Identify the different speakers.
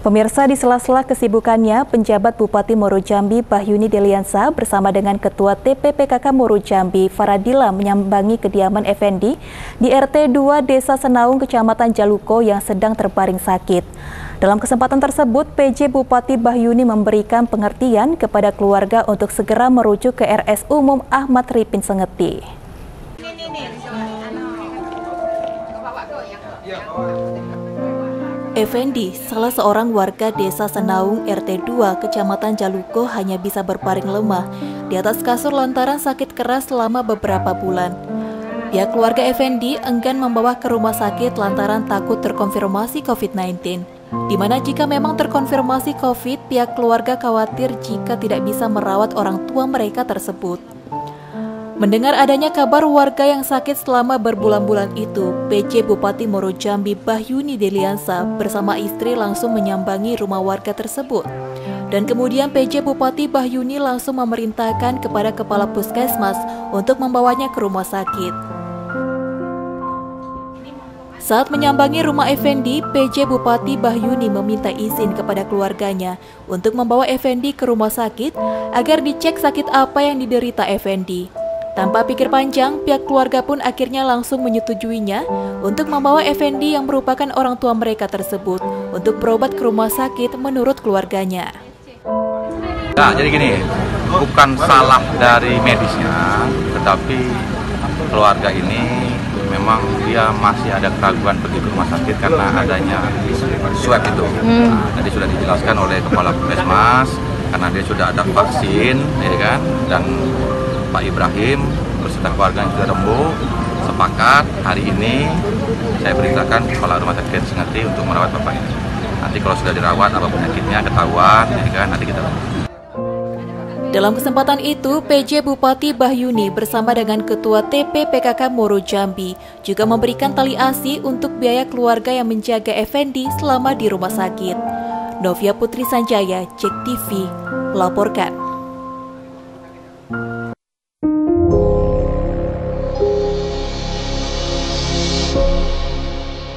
Speaker 1: Pemirsa, di sela-sela kesibukannya, penjabat Bupati Muaro Jambi Bahyuni Deliansa bersama dengan Ketua TPPKK Muaro Jambi Faradila menyambangi kediaman Effendi di RT 2 Desa Senaung, Kecamatan Jaluko yang sedang terbaring sakit. Dalam kesempatan tersebut, PJ Bupati Bahyuni memberikan pengertian kepada keluarga untuk segera merujuk ke RS Umum Ahmad Ripin Sengeti. Effendi, salah seorang warga Desa Senaung RT 2 Kecamatan Jaluko, hanya bisa berbaring lemah di atas kasur lantaran sakit keras selama beberapa bulan. Pihak keluarga Effendi enggan membawa ke rumah sakit lantaran takut terkonfirmasi COVID-19. Di mana jika memang terkonfirmasi COVID, pihak keluarga khawatir jika tidak bisa merawat orang tua mereka tersebut. Mendengar adanya kabar warga yang sakit selama berbulan-bulan itu, PJ Bupati Muaro Jambi Bahyuni Deliansa bersama istri langsung menyambangi rumah warga tersebut. Dan kemudian PJ Bupati Bahyuni langsung memerintahkan kepada Kepala Puskesmas untuk membawanya ke rumah sakit. Saat menyambangi rumah Effendi, PJ Bupati Bahyuni meminta izin kepada keluarganya untuk membawa Effendi ke rumah sakit agar dicek sakit apa yang diderita Effendi. Tanpa pikir panjang, pihak keluarga pun akhirnya langsung menyetujuinya untuk membawa Effendi yang merupakan orang tua mereka tersebut untuk berobat ke rumah sakit menurut keluarganya.
Speaker 2: Nah, jadi gini, bukan salah dari medisnya, tetapi keluarga ini memang dia masih ada keraguan pergi ke rumah sakit karena adanya swab itu. Jadi sudah dijelaskan oleh Kepala Puskesmas karena dia sudah ada vaksin, ya kan, dan Pak Ibrahim beserta keluarga yang sudah rembuh sepakat hari ini saya perintahkan Kepala Rumah Sakit Sengeti untuk merawat bapak ini. Nanti kalau sudah dirawat apa penyakitnya ketahuan, ya kan, nanti kita lanjut.
Speaker 1: Dalam kesempatan itu, PJ Bupati Bahyuni bersama dengan Ketua TPPKK Muaro Jambi juga memberikan tali asi untuk biaya keluarga yang menjaga Effendi selama di rumah sakit. Novia Putri Sanjaya, JEK TV, melaporkan.